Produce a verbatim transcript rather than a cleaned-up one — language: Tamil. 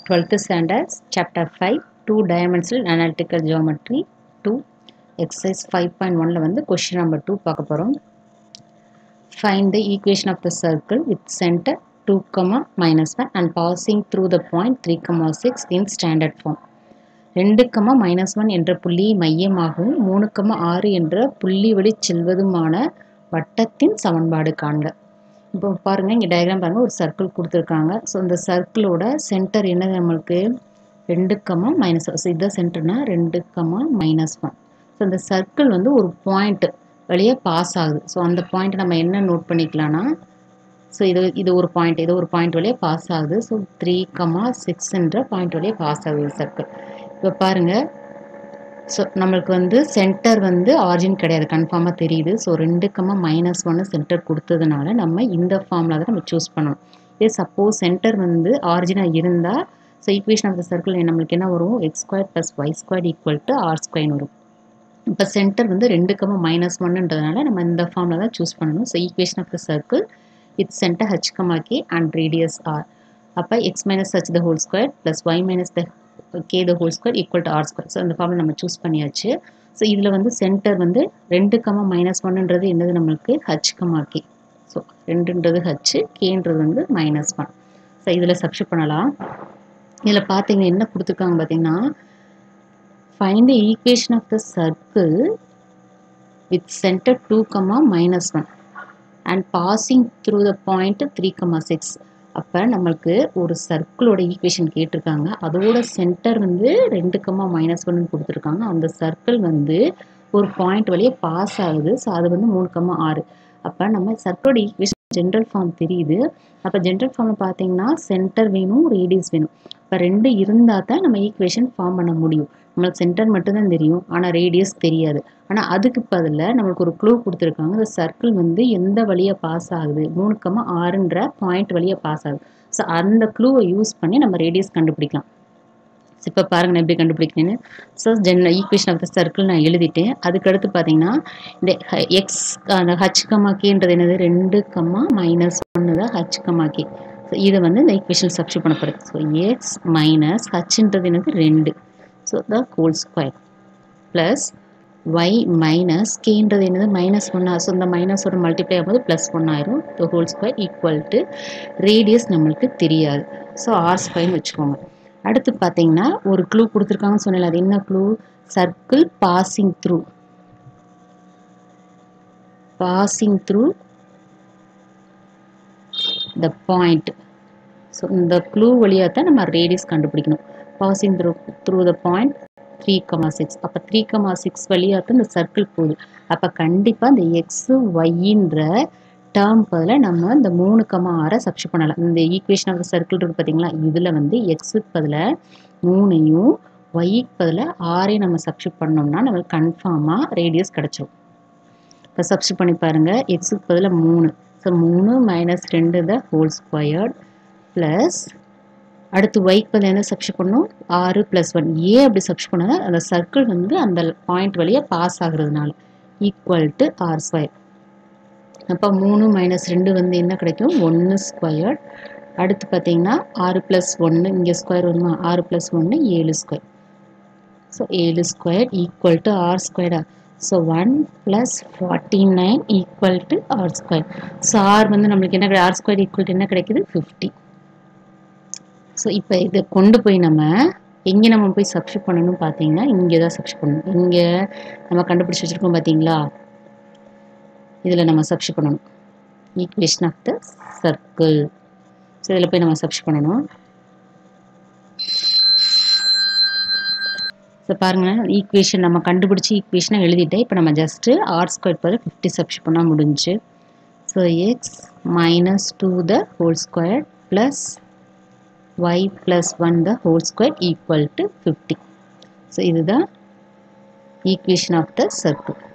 twelfth standard, chapter five, two dimensional analytical geometry two, exercise five point one ல வந்து question number two பார்க்க போறோம். Find the equation of the circle with center two, minus one and passing through the point three, six in standard form. two, minus one என்ற புள்ளி மையமாகவும் மூன்று, ஆறு என்ற புள்ளி வழி செல்வதுமான வட்டத்தின் சமன்பாடு காண்க. இப்போ பாருங்க, இங்க டயக்ராம் பாருங்க, ஒரு சர்க்கிள் கொடுத்துருக்காங்க. ஸோ இந்த சர்க்கிளோட சென்டர் என்னது நம்மளுக்கு ரெண்டு, மைனஸ் ஒன். ஸோ இதுதான் சென்டர்னா ரெண்டு, மைனஸ் ஒன். ஸோ இந்த சர்க்கிள் வந்து ஒரு பாயிண்ட் வழியாக பாஸ் ஆகுது. ஸோ அந்த பாயிண்ட் நம்ம என்ன நோட் பண்ணிக்கலாம்னா, ஸோ இது இது ஒரு பாயிண்ட், இது ஒரு பாயிண்ட் வழியாக பாஸ் ஆகுது. ஸோ த்ரீ, சிக்ஸ்ன்ற பாயிண்ட் வழியாக பாஸ் ஆகுது சர்க்கிள். இப்போ பாருங்க, ஸோ நம்மளுக்கு வந்து சென்டர் வந்து ஆரிஜின் கிடையாது, கன்ஃபார்மாக தெரியுது. ஸோ ரெண்டு, மைனஸ் ஒன்று சென்டர் கொடுத்ததுனால நம்ம இந்த ஃபார்முலா தான் நம்ம சூஸ் பண்ணணும். இதே சப்போஸ் சென்டர் வந்து ஆரிஜினாக இருந்தால், so equation of the circle நம்மளுக்கு என்ன வரும், x square plus y square equal to r ஸ்கொயர்னு வரும். இப்போ சென்டர் வந்து ரெண்டு, மைனஸ் ஒன்னுன்றதுனால நம்ம இந்த ஃபார்முலா தான் சூஸ் பண்ணணும். So equation of the circle with centre h, k and radius r. அப்போ x minus h the whole square plus y minus the k the whole square equal to r square. So இந்த ஃபார்முலா நம்ம சூஸ் பண்ணியாச்சு. ஸோ இதில் வந்து சென்டர் வந்து ரெண்டு, மைனஸ் ஒன்னுன்றது என்னது நம்மளுக்கு ஹச், கே. ஸோ ரெண்டுன்றது ஹச், கேன்றது வந்து மைனஸ் ஒன். ஸோ இதில் சப்ஸ்டிட் பண்ணலாம். இதில் பார்த்தீங்கன்னா என்ன கொடுத்துருக்காங்க பார்த்தீங்கன்னா, find the equation of the circle with centre two, minus one and passing through the point three, six. அப்போ நம்மளுக்கு ஒரு சர்க்கிளோட ஈக்குவேஷன் கேட்டிருக்காங்க. அதோட சென்டர் வந்து ரெண்டு, மைனஸ் ஒன்னு கொடுத்துருக்காங்க. அந்த சர்க்கிள் வந்து ஒரு பாயிண்ட் வழியாக பாஸ் ஆகுது. ஸோ அது வந்து மூணு, ஆறு. அப்போ நம்ம சர்க்கிளோட ஈக்குவேஷன் ஜென்ரல் ஃபார்ம் தெரியுது. அப்போ ஜென்ரல் ஃபார்மில் பார்த்தீங்கன்னா சென்டர் வேணும், ரேடியஸ் வேணும். இப்போ ரெண்டு இருந்தால் தான் நம்ம ஈக்குவேஷன் ஃபார்ம் பண்ண முடியும். நம்மளுக்கு சென்டர் மட்டும்தான் தெரியும், ஆனால் ரேடியஸ் தெரியாது. ஆனால் அதுக்கு பதிலாக நம்மளுக்கு ஒரு க்ளூ கொடுத்துருக்காங்க. இந்த சர்க்கிள் வந்து எந்த வழியாக பாஸ் ஆகுது, மூணு, ஆறுன்ற பாயிண்ட் வழியாக பாஸ் ஆகுது. ஸோ அந்த க்ளூவை யூஸ் பண்ணி நம்ம ரேடியஸ் கண்டுபிடிக்கலாம். இப்போ பாருங்க நான் எப்படி கண்டுபிடிக்கிறேன்னு. ஸோ ஜென் ஈக்குவேஷன் ஆஃப் த சர்க்கிள் நான் எழுதிட்டேன். அதுக்கடுத்து பார்த்தீங்கன்னா இந்த எக்ஸ் அந்த ஹச், கேன்றது என்னது ரெண்டு, மைனஸ் ஒன்று தான் ஹச், கே. ஸோ இதை வந்து இந்த ஈக்குவேஷன் சப்ஸ்டிட் பண்ண போகிறது. ஸோ எக்ஸ் மைனஸ் ஹச்ன்றது என்னது ரெண்டு, so the whole square plus y minus கேன்றது என்னது மைனஸ் ஒன்னா. ஸோ இந்த மைனஸோட மல்டிப்ளை ஆகும்போது ப்ளஸ் ஒன் ஆயிரும். The whole square equal to radius நம்மளுக்கு தெரியாது. ஸோ ஆர் ஸ்கொயர்னு வச்சுக்கோங்க. அடுத்து பார்த்தீங்கன்னா ஒரு க்ளூ கொடுத்துருக்காங்கன்னு சொன்னல, அது என்ன clue, circle passing through passing through the point. So இந்த க்ளூ வழியாக தான் நம்ம ரேடியஸ் கண்டுபிடிக்கணும். Passing through through the point three, six. அப்போ த்ரீ, சிக்ஸ் வழியாக தான் இந்த சர்க்கிள் போகுது. அப்போ கண்டிப்பாக இந்த எக்ஸ் ஒய்ன்ற டேர்ம் பதில் நம்ம இந்த மூணு, ஆறை சப்ஸ்டிட் பண்ணலாம். இந்த ஈக்குவேஷன் ஆஃப் த சர்க்கிள் இருக்குது பார்த்தீங்களா, இதில் வந்து எக்ஸுக்கு பதில் மூணையும் ஒய்க்கு பதில் ஆறையும் நம்ம சப்ஸ்டிட் பண்ணோம்னா நம்மளுக்கு கன்ஃபார்மாக ரேடியஸ் கிடச்சிரும். இப்போ சப்ஸ்டிட் பண்ணி பாருங்கள். எக்ஸுக்கு பதில் மூணு, ஸோ மூணு மைனஸ் ரெண்டு த ஹோல் ஸ்கொயர்ட் ப்ளஸ் அடுத்து ஒய்க்கு பதில் என்ன சப்ஸ்டிட் பண்ணணும், ஆறு ப்ளஸ் ஒன். ஏன் அப்படி சப்ஸ்டிட் பண்ணால் அந்த சர்க்கிள் வந்து அந்த பாயிண்ட் வழியாக பாஸ் ஆகுறதுனால ஈக்குவல் டு ஆர் ஸ்கொயர். அப்போ மூணு மைனஸ் ரெண்டு வந்து என்ன கிடைக்கும், ஒன்று ஸ்கொயர். அடுத்து பார்த்தீங்கன்னா ஆறு ப்ளஸ் ஒன்று, இங்கே ஸ்கொயர் வருமா, ஆறு ப்ளஸ் ஒன்று ஏழு ஸ்கொயர். ஸோ ஏழு ஸ்கொயர் ஈக்குவல் டு ஆர் ஸ்கொயரா. So one plus forty nine equal to r square. So r வந்து நம்மளுக்கு என்ன கிடையாது, ஆர் ஸ்கொயர் ஈக்குவல் டு என்ன கிடைக்குது, ஃபிஃப்டி. ஸோ இப்போ இதை கொண்டு போய் நம்ம எங்கே நம்ம போய் சப்ஸ்டிட் பண்ணணும் பார்த்தீங்கன்னா, இங்கே தான் சப்ஸ்டிட் பண்ணணும். இங்கே நம்ம கண்டுபிடிச்சி வச்சுருக்கோம் பார்த்தீங்களா, இதில் நம்ம சப்ஸ்டிட் பண்ணணும் equation of the circle. So இதில் போய் நம்ம சப்ஸ்டிட் பண்ணணும். ஸோ பாருங்கள், ஈக்குவேஷன் நம்ம கண்டுபிடிச்சி ஈக்குவேஷனை எழுதிட்டேன். இப்போ நம்ம ஜஸ்ட்டு ஆர் ஸ்கொயர் பதில் ஃபிஃப்டி சப்ஸ்டிட் பண்ணால் முடிஞ்சு. So x minus two the whole square plus y plus one the whole square equal to fifty. So, this is the equation of the circle.